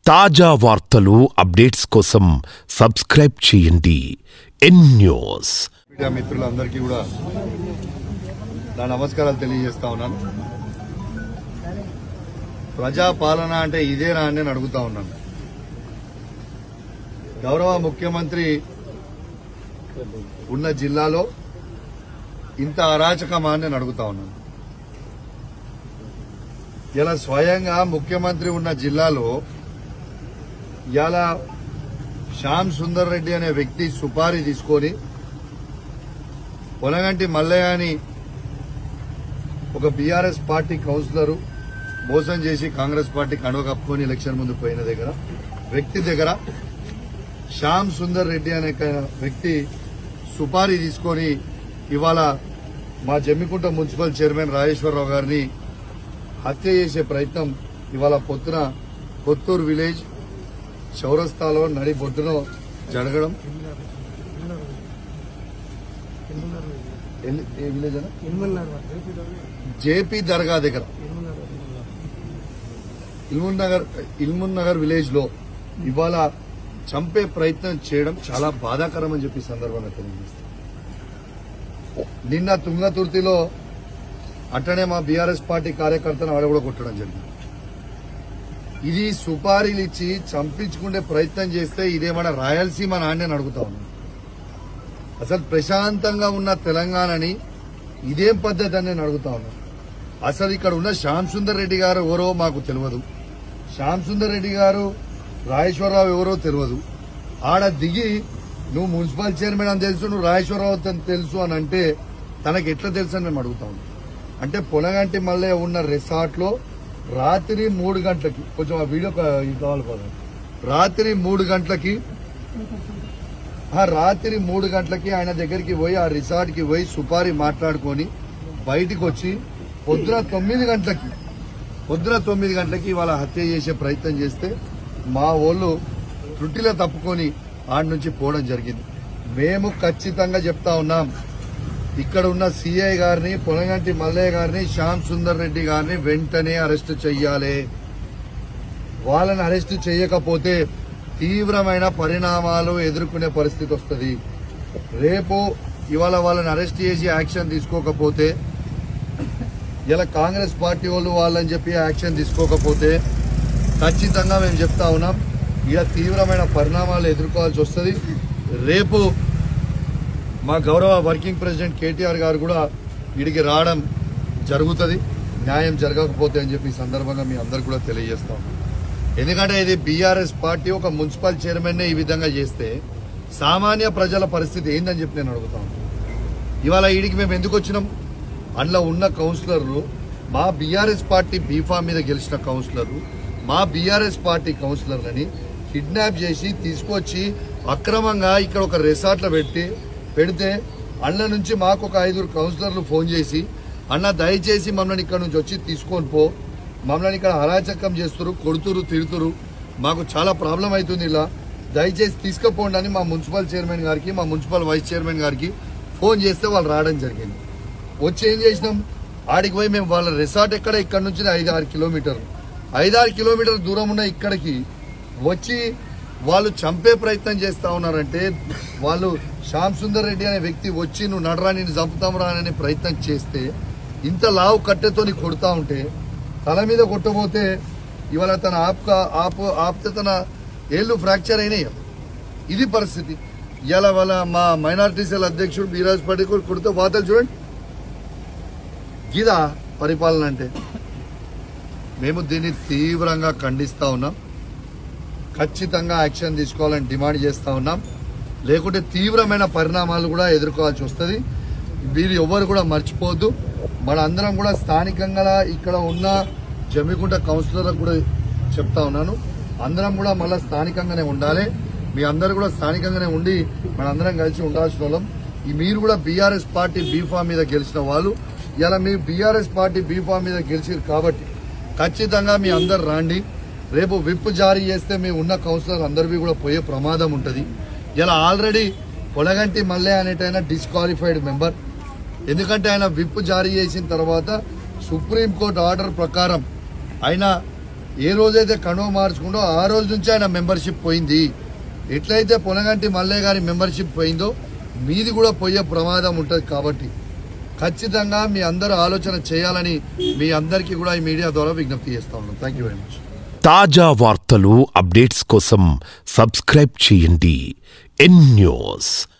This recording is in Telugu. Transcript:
తాజా వార్తలు అప్డేట్స్ కోసం సబ్స్క్రైబ్ చేయండి ఎన్ న్యూస్. మీడియా మిత్రులందరికీ కూడా నా నమస్కారాలు తెలియజేస్తా ఉన్నాను. ప్రజాపాలన అంటే ఇదేనా అని నేను అడుగుతా ఉన్నాను. గౌరవ ముఖ్యమంత్రి ఉన్న జిల్లాలో ఇంత అరాచకమా అని నేను అడుగుతా ఉన్నాను. ఇలా స్వయంగా ముఖ్యమంత్రి ఉన్న జిల్లాలో ఇలా శ్యామ్ సుందర్ రెడ్డి అనే వ్యక్తి సుపారీ తీసుకొని పొనగంటి మల్లయ్యని ఒక బీఆర్ఎస్ పార్టీ కౌన్సిలర్ మోసం చేసి కాంగ్రెస్ పార్టీ కండువ కప్పుకొని ఎలక్షన్ ముందు పోయిన వ్యక్తి దగ్గర శ్యామ్ సుందర్ రెడ్డి అనే వ్యక్తి సుపారీ తీసుకొని ఇవాళ మా జమ్మికుంట మున్సిపల్ చైర్మన్ రాజేశ్వరరావు గారిని హత్య చేసే ప్రయత్నం ఇవాళ పొద్దున కొత్తూరు విలేజ్ చౌరస్తాలో నడి బొడ్డున జరగడం. ఏ విలేజ్ అన్న? జేపీ దర్గా దగ్గర ఇల్మున్ నగర్ విలేజ్ లో ఇవాళ చంపే ప్రయత్నం చేయడం చాలా బాధాకరం అని చెప్పి సందర్భంగా తెలియజేస్తాం. నిన్న తుంగతుర్తిలో అట్టనే మా బీఆర్ఎస్ పార్టీ కార్యకర్తను ఆడ కూడా కొట్టడం జరిగింది. ఇది సుపారీలు ఇచ్చి చంపించుకునే ప్రయత్నం చేస్తే ఇదేమన్నా రాయలసీమ నాణ్యని అని అడుగుతా ఉన్నాను. అసలు ప్రశాంతంగా ఉన్న తెలంగాణని ఇదేం పద్ధతి అని నేను అడుగుతా ఉన్నాను. అసలు ఇక్కడ ఉన్న శ్యామ్ సుందర్ రెడ్డి గారు ఎవరో మాకు తెలియదు. శ్యామ్ సుందర్ రెడ్డి గారు రాజేశ్వరరావు ఎవరో తెలియదు. ఆడ దిగి నువ్వు మున్సిపల్ చైర్మన్ అని తెలుసు, నువ్వు రాజేశ్వరరావు తెలుసు అని అంటే తనకి ఎట్లా తెలుసు అని మేము అడుగుతా ఉన్నాం. అంటే పొనగంటి మల్లయ్య ఉన్న రిసార్ట్ లో రాత్రి 3 గంటలకి, కొంచెం ఆ వీడియో కావాలి కదా, రాత్రి 3 గంటలకి ఆయన దగ్గరికి పోయి ఆ రిసార్ట్ కి పోయి సుపారీ మాట్లాడుకొని బయటికి వచ్చి పొద్దున 9 గంటలకి వాళ్ళ హత్య చేసే ప్రయత్నం చేస్తే మా వాళ్ళు త్రుటిలో తప్పుకొని ఆడ నుంచి పోవడం జరిగింది. మేము ఖచ్చితంగా చెప్తా ఉన్నాం, ఇక్కడ ఉన్న సిఐ గారిని, పొనగంటి మల్లయ్య గారిని, శ్యామ్ సుందర్ రెడ్డి గారిని వెంటనే అరెస్టు చెయ్యాలి. వాళ్ళని అరెస్టు చేయకపోతే తీవ్రమైన పరిణామాలు ఎదుర్కొనే పరిస్థితి వస్తుంది. రేపు ఇవాళ వాళ్ళని అరెస్ట్ చేసి యాక్షన్ తీసుకోకపోతే, ఇలా కాంగ్రెస్ పార్టీ వాళ్ళు వాళ్ళని చెప్పి యాక్షన్ తీసుకోకపోతే ఖచ్చితంగా మేము చెప్తా ఉన్నాం, ఇలా తీవ్రమైన పరిణామాలు ఎదుర్కోవాల్సి వస్తుంది. రేపు మా గౌరవ వర్కింగ్ ప్రెసిడెంట్ కేటీఆర్ గారు కూడా వీడికి రావడం జరుగుతుంది, న్యాయం జరగకపోతే అని చెప్పి ఈ సందర్భంగా మీ అందరు కూడా తెలియజేస్తాం. ఎందుకంటే ఇది బీఆర్ఎస్ పార్టీ ఒక మున్సిపల్ చైర్మన్ ఈ విధంగా చేస్తే సామాన్య ప్రజల పరిస్థితి ఏందని చెప్పి నేను అడుగుతాను. ఇవాళ వీడికి మేము ఎందుకు వచ్చినాం? అందులో ఉన్న కౌన్సిలర్లు మా బీఆర్ఎస్ పార్టీ బీఫామ్ మీద గెలిచిన కౌన్సిలర్లు, మా బీఆర్ఎస్ పార్టీ కౌన్సిలర్లని కిడ్నాప్ చేసి తీసుకొచ్చి అక్రమంగా ఇక్కడ ఒక రిసార్ట్లో పెడితే అన్న నుంచి మాకు ఒక 5 కౌన్సిలర్లు ఫోన్ చేసి, అన్న దయచేసి మమ్మల్ని ఇక్కడ నుంచి వచ్చి తీసుకొని పో, మమ్మల్ని ఇక్కడ అరాచకం చేస్తురు, కొడుతురు, తిడుతురు, మాకు చాలా ప్రాబ్లం అవుతుంది, ఇలా దయచేసి తీసుకుపోండి అని మా మున్సిపల్ చైర్మన్ గారికి, మా మున్సిపల్ వైస్ చైర్మన్ గారికి ఫోన్ చేస్తే వాళ్ళు రావడం జరిగింది. వచ్చి ఏం చేసినాం, ఆడికి పోయి మేము వాళ్ళ రిసార్ట్ ఇక్కడ నుంచి 5-6 కిలోమీటర్లు దూరం ఉన్న ఇక్కడికి వచ్చి వాళ్ళు చంపే ప్రయత్నం చేస్తా ఉన్నారంటే, వాళ్ళు శ్యామ్ సుందర్ రెడ్డి అనే వ్యక్తి వచ్చి నువ్వు నడరా, నేను చంపుతాంరా అనే ప్రయత్నం చేస్తే, ఇంత లావు కట్టెతోని కొడతా ఉంటే తల మీద కొట్టబోతే ఇవాళ తన ఆప్తే తన ఏళ్ళు ఫ్రాక్చర్ అయినాయి. ఇది పరిస్థితి. ఇలా వాళ్ళ మా మైనారిటీ సెల్ అధ్యక్షుడు బీరాజ్ పటేల్ కొడితే వార్తలు చూడండి. గిదా పరిపాలన అంటే? మేము దీన్ని తీవ్రంగా ఖండిస్తా ఉన్నాం. ఖచ్చితంగా యాక్షన్ తీసుకోవాలని డిమాండ్ చేస్తా ఉన్నాం. లేకుంటే తీవ్రమైన పరిణామాలు కూడా ఎదుర్కోవాల్సి వస్తుంది. వీరు ఎవరు కూడా మర్చిపోవద్దు. మన అందరం కూడా స్థానికంగా ఇక్కడ ఉన్న జమ్మికుంట కౌన్సిలర్లకు కూడా చెప్తా ఉన్నాను, అందరం కూడా మళ్ళీ స్థానికంగానే ఉండాలి. మీ అందరు కూడా స్థానికంగానే ఉండి మనందరం కలిసి ఉండాల్సిన వాళ్ళం. మీరు కూడా బీఆర్ఎస్ పార్టీ బీఫామ్ మీద గెలిచిన వాళ్ళు, ఇలా మీ బీఆర్ఎస్ పార్టీ బీఫామ్ మీద గెలిచారు కాబట్టి ఖచ్చితంగా మీ అందరు రాండి. రేపు విప్ జారీ చేస్తే మీ ఉన్న కౌన్సిలర్ అందరివి కూడా పోయే ప్రమాదం ఉంటుంది. ఇలా ఆల్రెడీ పొనగంటి మల్లయ్య అనేటైనా డిస్క్వాలిఫైడ్ మెంబర్. ఎందుకంటే ఆయన విప్ జారీ చేసిన తర్వాత సుప్రీంకోర్టు ఆర్డర్ ప్రకారం ఆయన ఏ రోజైతే కణువ మార్చుకుంటో ఆ రోజు నుంచి ఆయన మెంబర్షిప్ పోయింది. ఎట్లయితే పొనగంటి మల్లయ్య గారి మెంబర్షిప్ పోయిందో మీది కూడా పోయే ప్రమాదం ఉంటుంది. కాబట్టి ఖచ్చితంగా మీ అందరూ ఆలోచన చేయాలని మీ అందరికీ కూడా ఈ మీడియా ద్వారా విజ్ఞప్తి చేస్తా ఉన్నాం. Thank you very much. తాజా వార్తలు అప్డేట్స్ కోసం సబ్స్క్రైబ్ చేయండి ఎన్ న్యూస్.